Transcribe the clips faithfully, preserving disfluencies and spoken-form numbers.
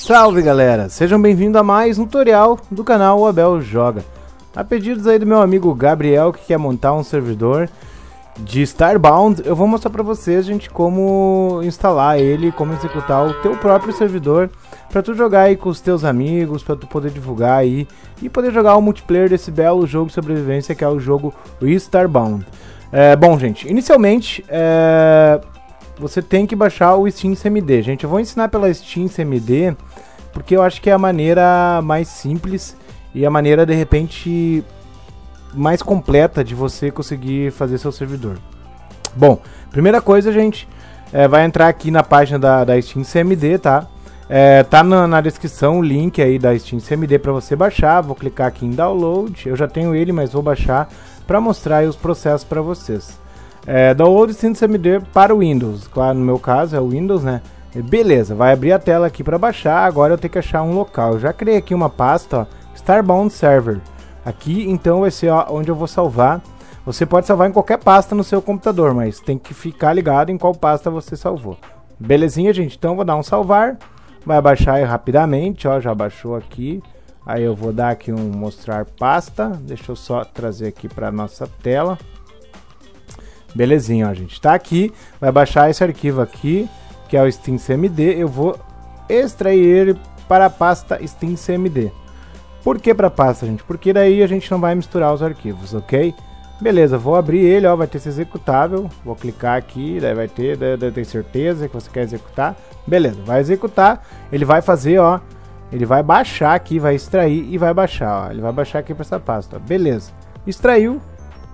Salve galera, sejam bem-vindos a mais um tutorial do canal O Abel Joga. A pedidos aí do meu amigo Gabriel, que quer montar um servidor de Starbound, eu vou mostrar pra vocês, gente, como instalar ele, como executar o teu próprio servidor pra tu jogar aí com os teus amigos, pra tu poder divulgar aí e poder jogar o multiplayer desse belo jogo de sobrevivência que é o jogo Starbound. É, bom, gente, inicialmente é, você tem que baixar o Steam C M D. Gente, eu vou ensinar pela Steam C M D porque eu acho que é a maneira mais simples e a maneira, de repente, mais completa de você conseguir fazer seu servidor. Bom, primeira coisa, gente, é, vai entrar aqui na página da, da Steam C M D, tá? É, tá na, na descrição o link aí da Steam C M D para você baixar. Vou clicar aqui em download. Eu já tenho ele, mas vou baixar para mostrar aí os processos para vocês. É, download Steam C M D para o Windows. Claro, no meu caso é o Windows, né? Beleza, vai abrir a tela aqui para baixar. Agora eu tenho que achar um local. Eu já criei aqui uma pasta, ó, Starbound Server. Aqui então vai ser, ó, onde eu vou salvar. Você pode salvar em qualquer pasta no seu computador, mas tem que ficar ligado em qual pasta você salvou. Belezinha, gente? Então eu vou dar um salvar. Vai baixar aí rapidamente, ó, já baixou aqui. Aí eu vou dar aqui um mostrar pasta. Deixa eu só trazer aqui para nossa tela. Belezinha, ó, gente. Tá aqui, vai baixar esse arquivo aqui, que é o Steam C M D. Eu vou extrair ele para a pasta Steam C M D. Por que para a pasta, gente? Porque daí a gente não vai misturar os arquivos, ok? Beleza, vou abrir ele, ó, vai ter esse executável. Vou clicar aqui, daí vai ter, daí eu tenho certeza que você quer executar. Beleza, vai executar, ele vai fazer, ó, ele vai baixar aqui, vai extrair e vai baixar, ó. Ele vai baixar aqui para essa pasta, ó. Beleza. Extraiu.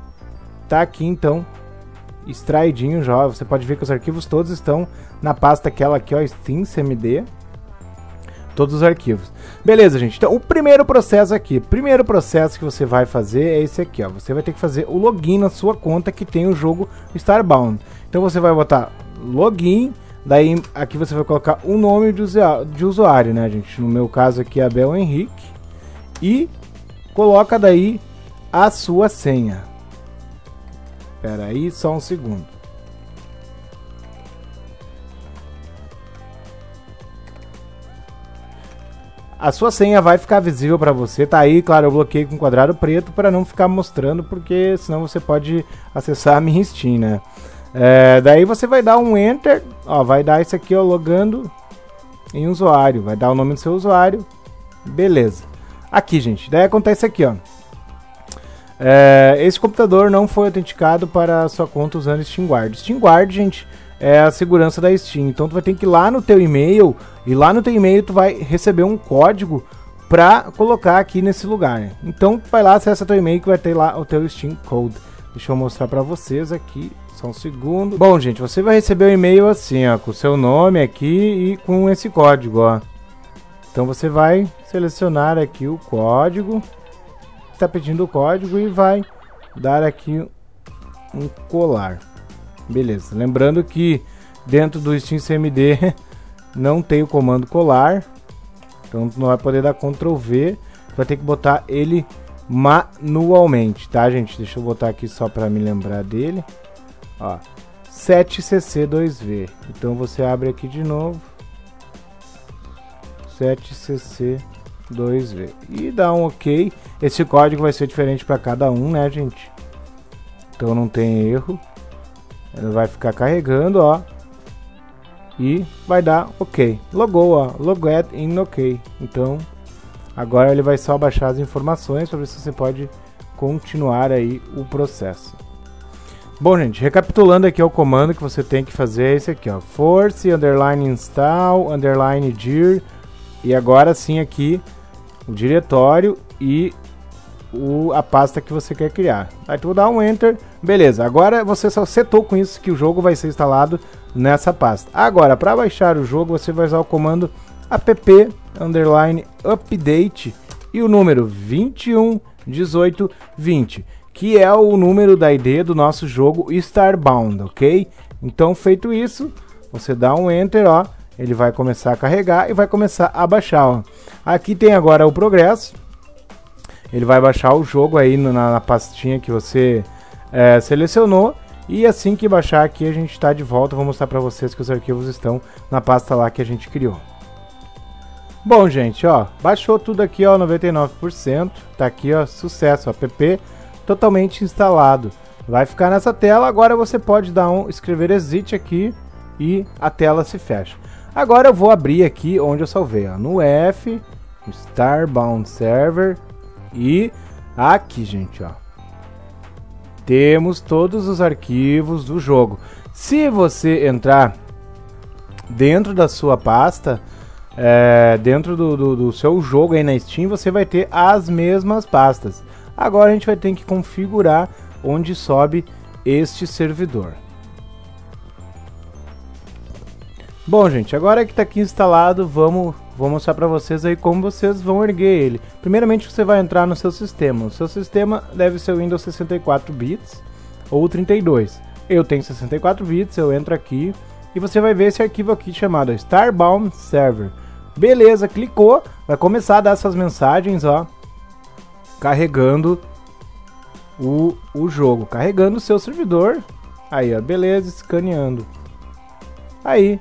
Tá aqui então, extraidinho já. Você pode ver que os arquivos todos estão na pasta aquela aqui, ó, Steam C M D. Todos os arquivos. Beleza, gente. Então, o primeiro processo aqui, primeiro processo que você vai fazer é esse aqui, ó. Você vai ter que fazer o login na sua conta que tem o jogo Starbound. Então você vai botar login, daí aqui você vai colocar o nome de usuário, de usuário, né, gente? No meu caso aqui é Abel Henrique. E coloca daí a sua senha. Espera aí, só um segundo. A sua senha vai ficar visível para você, tá aí, claro, eu bloqueei com quadrado preto para não ficar mostrando, porque senão você pode acessar a minha Steam, né? É, daí você vai dar um Enter, ó, vai dar isso aqui, ó, logando em usuário, vai dar o nome do seu usuário, beleza. Aqui, gente, daí acontece aqui, ó. É, esse computador não foi autenticado para a sua conta usando SteamGuard. SteamGuard, gente, é a segurança da Steam. Então tu vai ter que ir lá no teu e-mail e lá no teu e-mail tu vai receber um código para colocar aqui nesse lugar. Então vai lá, acessa teu e-mail que vai ter lá o teu Steam Code. Deixa eu mostrar para vocês aqui, só um segundo. Bom, gente, você vai receber o e-mail assim, ó, com o seu nome aqui e com esse código, ó. Então você vai selecionar aqui o código, está pedindo o código e vai dar aqui um colar. Beleza, lembrando que dentro do Steam C M D não tem o comando colar, então tu não vai poder dar control V, vai ter que botar ele manualmente, tá, gente? Deixa eu botar aqui só para me lembrar dele, ó, sete C C dois V. Então você abre aqui de novo, sete C C dois V e dá um OK. Esse código vai ser diferente para cada um, né, gente? Então não tem erro. Ele vai ficar carregando, ó, e vai dar OK. Logou, ó, logged in OK. Então, agora ele vai só baixar as informações para ver se você pode continuar aí o processo. Bom, gente, recapitulando aqui o comando que você tem que fazer é esse aqui, ó, force underline install underline dir, e agora sim aqui o diretório e O, a pasta que você quer criar. Aí tu dá um Enter, beleza. Agora você só setou com isso que o jogo vai ser instalado nessa pasta. Agora, para baixar o jogo, você vai usar o comando app underline update e o número vinte e um dezoito vinte, que é o número da I D do nosso jogo Starbound, ok? Então, feito isso, você dá um Enter, ó, ele vai começar a carregar e vai começar a baixar, ó. Aqui tem agora o progresso. Ele vai baixar o jogo aí na, na pastinha que você é, selecionou. E assim que baixar aqui a gente está de volta. Vou mostrar para vocês que os arquivos estão na pasta lá que a gente criou. Bom, gente, ó, baixou tudo aqui, ó, noventa e nove por cento, tá aqui, ó, sucesso, app totalmente instalado. Vai ficar nessa tela, agora você pode dar um, escrever exit aqui e a tela se fecha. Agora eu vou abrir aqui onde eu salvei, ó, no F, Starbound Server e aqui, gente, ó, temos todos os arquivos do jogo. Se você entrar dentro da sua pasta, É, dentro do, do, do seu jogo aí na Steam, você vai ter as mesmas pastas. Agora a gente vai ter que configurar onde sobe este servidor. Bom, gente, agora que está aqui instalado, vamos, vou mostrar para vocês aí como vocês vão erguer ele. Primeiramente você vai entrar no seu sistema. O seu sistema deve ser o Windows sessenta e quatro bits ou trinta e dois. Eu tenho sessenta e quatro bits, eu entro aqui e você vai ver esse arquivo aqui chamado Starbound Server. Beleza, clicou, vai começar a dar essas mensagens, ó, carregando o, o jogo, carregando o seu servidor. Aí, ó, beleza, escaneando. Aí,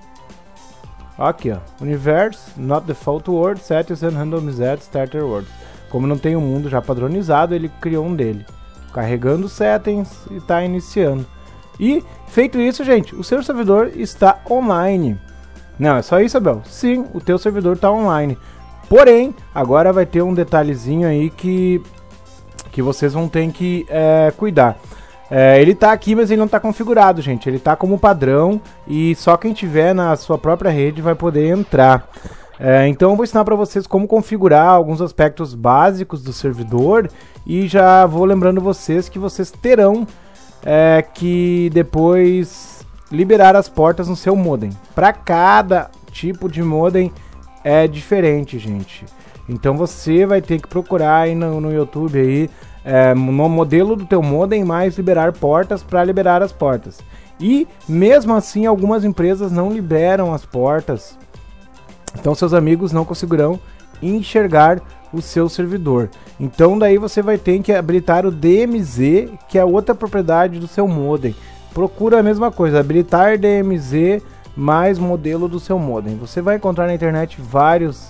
ó, aqui, ó, Universe, Not Default World, Settings and Randomized Starter Words. Como não tem um mundo já padronizado, ele criou um dele. Carregando os settings e tá iniciando. E, feito isso, gente, o seu servidor está online. Não, é só isso, Abel? Sim, o teu servidor está online. Porém, agora vai ter um detalhezinho aí que, que vocês vão ter que é, cuidar. É, ele está aqui, mas ele não está configurado, gente. Ele está como padrão e só quem tiver na sua própria rede vai poder entrar. É, então eu vou ensinar para vocês como configurar alguns aspectos básicos do servidor e já vou lembrando vocês que vocês terão é, que depois liberar as portas no seu modem. Para cada tipo de modem é diferente, gente. Então você vai ter que procurar aí no, no YouTube aí é, no modelo do teu modem mais liberar portas para liberar as portas. E mesmo assim algumas empresas não liberam as portas. Então seus amigos não conseguirão enxergar o seu servidor. Então daí você vai ter que habilitar o D M Z, que é outra propriedade do seu modem. Procura a mesma coisa, habilitar D M Z mais modelo do seu modem. Você vai encontrar na internet vários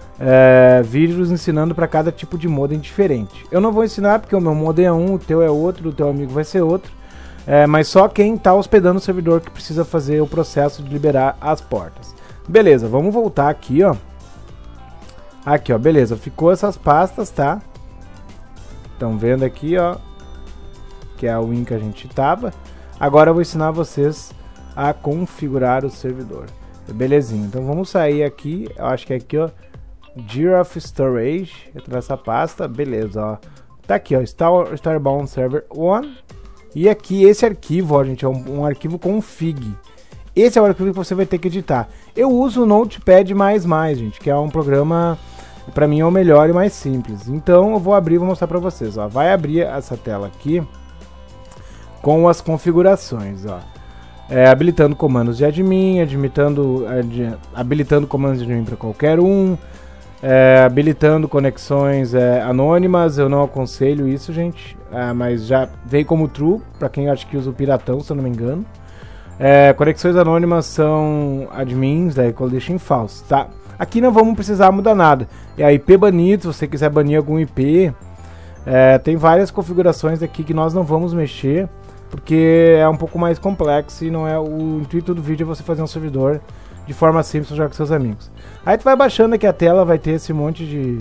é, vídeos ensinando para cada tipo de modem diferente. Eu não vou ensinar porque o meu modem é um, o teu é outro, o teu amigo vai ser outro. É, mas só quem está hospedando o servidor que precisa fazer o processo de liberar as portas. Beleza, vamos voltar aqui, ó. Aqui, ó, beleza, ficou essas pastas, tá? Estão vendo aqui, ó, que é a win que a gente tava. Agora eu vou ensinar vocês a configurar o servidor. Belezinha, então vamos sair aqui, eu acho que é aqui, ó, Gear of Storage, entrar essa pasta, beleza, ó. Tá aqui, ó, Star, Starbound Server um. E aqui esse arquivo, ó, gente, é um, um arquivo config. Esse é o arquivo que você vai ter que editar. Eu uso o Notepad mais mais, gente, que é um programa, pra mim é o melhor e mais simples. Então eu vou abrir e vou mostrar pra vocês, ó. Vai abrir essa tela aqui com as configurações, ó. É, habilitando comandos de admin, admitando, ad, habilitando comandos de admin para qualquer um, é, habilitando conexões é, anônimas. Eu não aconselho isso, gente, é, mas já veio como true para quem acha que usa o Piratão, se eu não me engano. É, conexões anônimas são admins, daí deixa false, tá? Aqui não vamos precisar mudar nada. É a I P banido, se você quiser banir algum I P, é, tem várias configurações aqui que nós não vamos mexer, porque é um pouco mais complexo e não é o intuito do vídeo é você fazer um servidor de forma simples para jogar com seus amigos. Aí tu vai baixando aqui a tela, vai ter esse monte de,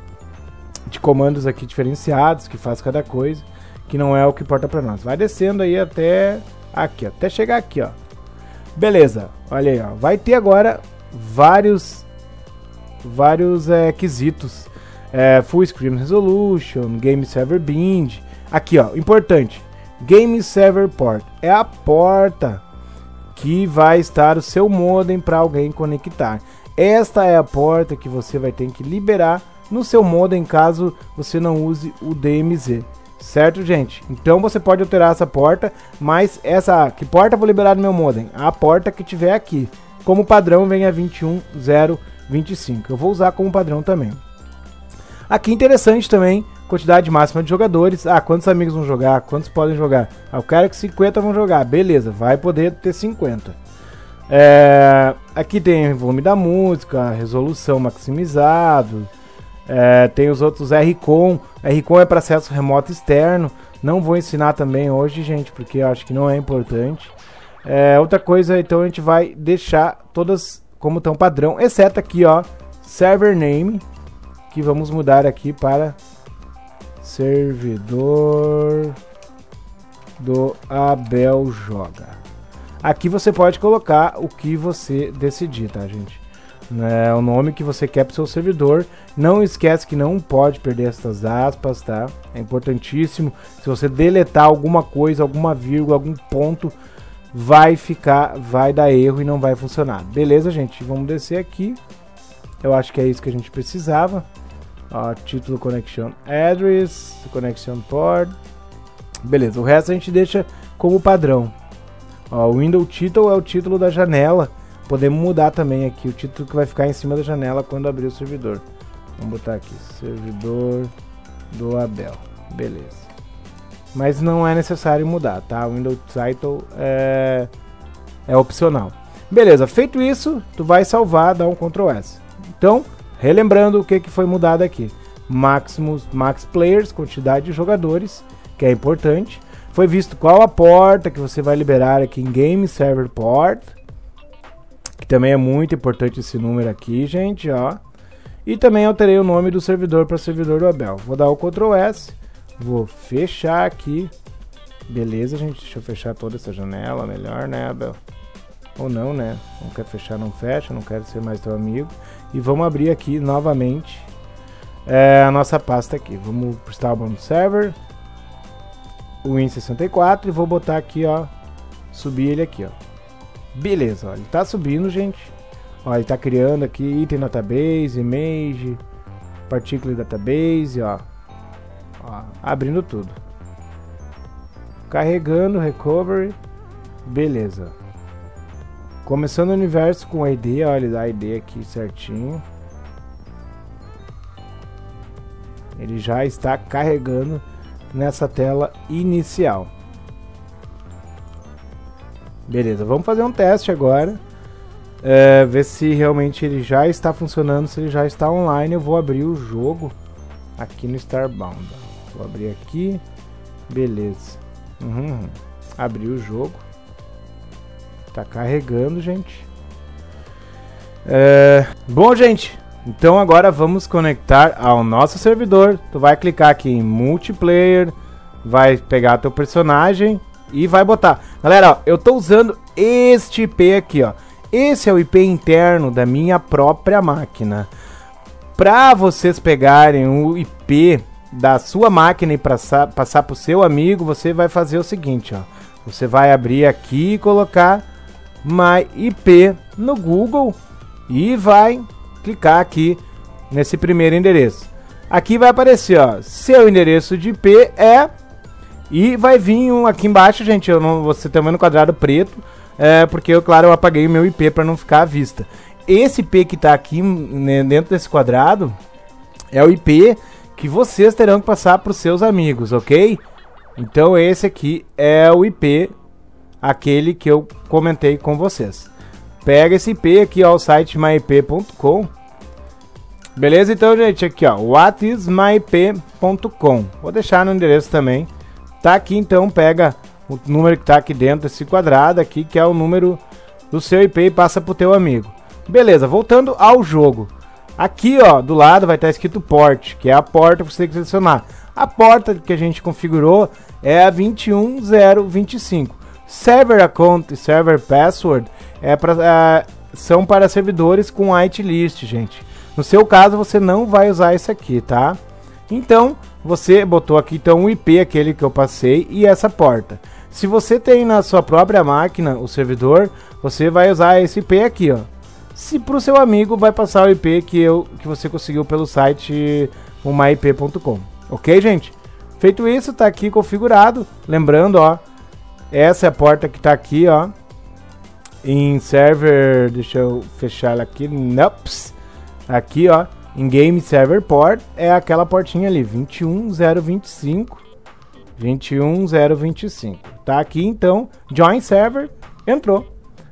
de comandos aqui diferenciados que faz cada coisa, que não é o que importa para nós. Vai descendo aí até aqui, ó, até chegar aqui, ó. Beleza, olha aí, ó. Vai ter agora vários vários é, quesitos. É, Full Screen Resolution, Game Server Bind. Aqui, ó, importante. Game Server Port é a porta que vai estar o seu modem para alguém conectar. Esta é a porta que você vai ter que liberar no seu modem caso você não use o D M Z. Certo, gente? Então você pode alterar essa porta, mas essa... Que porta eu vou liberar no meu modem? A porta que tiver aqui. Como padrão vem a vinte e um zero vinte e cinco. Eu vou usar como padrão também. Aqui interessante também, quantidade máxima de jogadores. Ah, quantos amigos vão jogar? Quantos podem jogar? Ah, eu quero que cinquenta vão jogar. Beleza, vai poder ter cinquenta. É, aqui tem volume da música, resolução maximizado, é, tem os outros R COM. R COM é para acesso remoto externo. Não vou ensinar também hoje, gente, porque eu acho que não é importante. É, outra coisa, então a gente vai deixar todas como estão padrão, exceto aqui, ó, server name, que vamos mudar aqui para servidor do Abel Joga. Aqui você pode colocar o que você decidir, tá, gente? É o nome que você quer para o seu servidor. Não esquece que não pode perder essas aspas, tá? É importantíssimo. Se você deletar alguma coisa, alguma vírgula, algum ponto, vai ficar, vai dar erro e não vai funcionar. Beleza, gente? Vamos descer aqui. Eu acho que é isso que a gente precisava. Ó, título Connection Address, Connection Port. Beleza, o resto a gente deixa como padrão. Ó, o Window Title é o título da janela. Podemos mudar também aqui o título que vai ficar em cima da janela quando abrir o servidor. Vamos botar aqui, servidor do Abel. Beleza. Mas não é necessário mudar, tá? O Window Title é, é opcional. Beleza, feito isso, tu vai salvar, dá um control S. Então, relembrando o que, que foi mudado aqui. Maximus, Max Players, quantidade de jogadores, que é importante. Foi visto qual a porta que você vai liberar aqui em Game Server Port, que também é muito importante esse número aqui, gente, ó. E também alterei o nome do servidor para servidor do Abel. Vou dar o control S, vou fechar aqui. Beleza, gente, deixa eu fechar toda essa janela, melhor, né, Abel? Ou não, né? Não quer fechar, não fecha, não quero ser mais teu amigo. E vamos abrir aqui novamente é, a nossa pasta aqui. Vamos para o Starbound Server, o Win sessenta e quatro, e vou botar aqui, ó, subir ele aqui, ó. Beleza, ó, ele tá subindo, gente. Ó, ele tá criando aqui item database, image, particle database, ó. Ó, abrindo tudo. Carregando, recovery. Beleza. Começando o universo com I D, ó, ele dá I D aqui certinho. Ele já está carregando nessa tela inicial. Beleza, vamos fazer um teste agora. É, ver se realmente ele já está funcionando, se ele já está online. Eu vou abrir o jogo aqui no Starbound. Vou abrir aqui. Beleza. Uhum. Abri o jogo. Tá carregando, gente. É, bom, gente. Então agora vamos conectar ao nosso servidor. Tu vai clicar aqui em multiplayer, vai pegar teu personagem e vai botar. Galera, ó, eu tô usando este I P aqui, ó. Esse é o I P interno da minha própria máquina. Para vocês pegarem o I P da sua máquina e passar, passar para o seu amigo, você vai fazer o seguinte, ó. Você vai abrir aqui e colocar My I P no Google e vai clicar aqui nesse primeiro endereço. Aqui vai aparecer, ó, seu endereço de I P é, e vai vir um aqui embaixo, gente, eu não, você tá vendo no quadrado preto, é, porque eu, claro, eu apaguei o meu I P para não ficar à vista. Esse I P que tá aqui, né, dentro desse quadrado é o I P que vocês terão que passar para os seus amigos, ok? Então esse aqui é o I P, aquele que eu comentei com vocês. Pega esse I P aqui, ó, o site my I P ponto com. Beleza? Então, gente, aqui, ó, what is my I P ponto com. Vou deixar no endereço também. Tá aqui, então, pega o número que tá aqui dentro desse quadrado aqui, que é o número do seu I P, e passa pro teu amigo. Beleza, voltando ao jogo. Aqui, ó, do lado vai estar escrito port, que é a porta que você tem que selecionar. A porta que a gente configurou é a vinte e um zero vinte e cinco. Server account e server password é pra, uh, são para servidores com whitelist, gente. No seu caso, você não vai usar isso aqui, tá? Então, você botou aqui então o I P, aquele que eu passei, e essa porta. Se você tem na sua própria máquina o servidor, você vai usar esse I P aqui, ó. Se para o seu amigo, vai passar o I P que, eu, que você conseguiu pelo site o my I P ponto com. Ok, gente? Feito isso, tá aqui configurado. Lembrando, ó, essa é a porta que tá aqui, ó, em server, deixa eu fechar ela aqui, nops, aqui, ó, em Game Server Port, é aquela portinha ali, vinte e um zero vinte e cinco, vinte e um zero vinte e cinco, tá aqui, então, Join Server, entrou.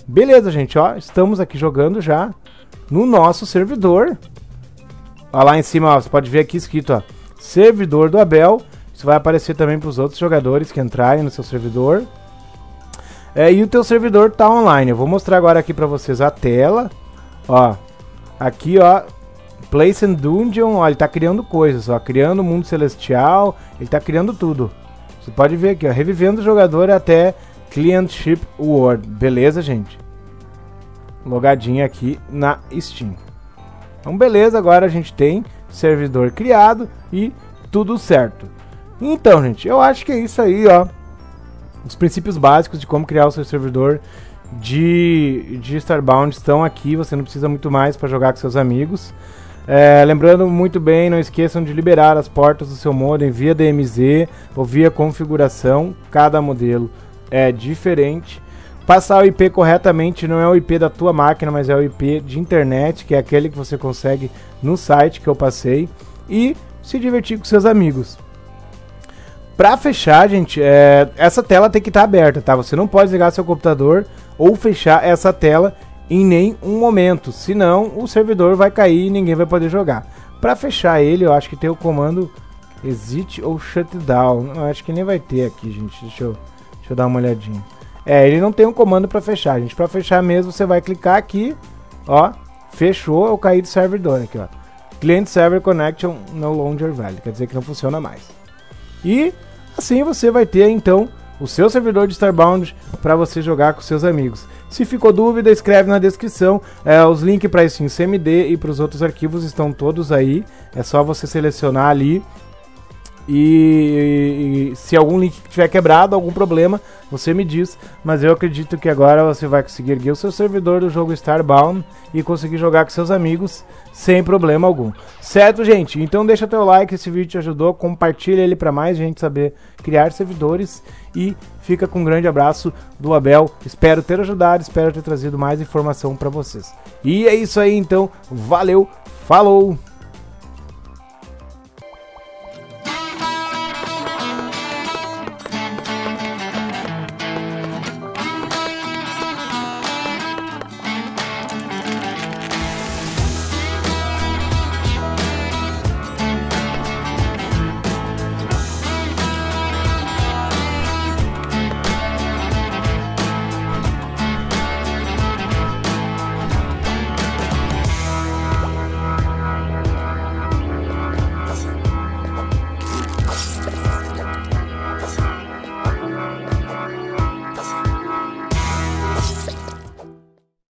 Beleza, gente, ó, estamos aqui jogando já no nosso servidor. Ó, lá em cima, ó, você pode ver aqui escrito, ó, servidor do Abel. Isso vai aparecer também para os outros jogadores que entrarem no seu servidor. É, e o teu servidor tá online. Eu vou mostrar agora aqui para vocês a tela. Ó, aqui, ó, Place and Dungeon, ó, ele tá criando coisas, ó, criando o mundo celestial, ele tá criando tudo. Você pode ver aqui, ó, revivendo o jogador até Clientship World. Beleza, gente? Logadinha aqui na Steam. Então, beleza, agora a gente tem servidor criado e tudo certo. Então, gente, eu acho que é isso aí, ó. Os princípios básicos de como criar o seu servidor de, de Starbound estão aqui. Você não precisa muito mais para jogar com seus amigos. É, lembrando muito bem, não esqueçam de liberar as portas do seu modem via D M Z ou via configuração. Cada modelo é diferente. Passar o I P corretamente não é o I P da tua máquina, mas é o I P de internet, que é aquele que você consegue no site que eu passei. E se divertir com seus amigos. Pra fechar, gente, é, essa tela tem que estar aberta, tá? Você não pode ligar seu computador ou fechar essa tela em nenhum momento, senão o servidor vai cair e ninguém vai poder jogar. Pra fechar ele, eu acho que tem o comando exit ou shutdown. Eu acho que nem vai ter aqui, gente. Deixa eu, deixa eu dar uma olhadinha. É, ele não tem um comando pra fechar, gente. Pra fechar mesmo, você vai clicar aqui, ó, fechou, eu caí do servidor aqui, ó. Client Server Connection no longer valid, quer dizer que não funciona mais. E assim você vai ter, então, o seu servidor de Starbound para você jogar com seus amigos. Se ficou dúvida, escreve na descrição. É, os links para Steam C M D e para os outros arquivos estão todos aí. É só você selecionar ali. E, e se algum link tiver quebrado, algum problema, você me diz. Mas eu acredito que agora você vai conseguir erguer o seu servidor do jogo Starbound e conseguir jogar com seus amigos sem problema algum. Certo, gente? Então deixa teu like se esse vídeo te ajudou, compartilha ele para mais gente saber criar servidores e fica com um grande abraço do Abel. Espero ter ajudado, espero ter trazido mais informação para vocês. E é isso aí, então. Valeu, falou!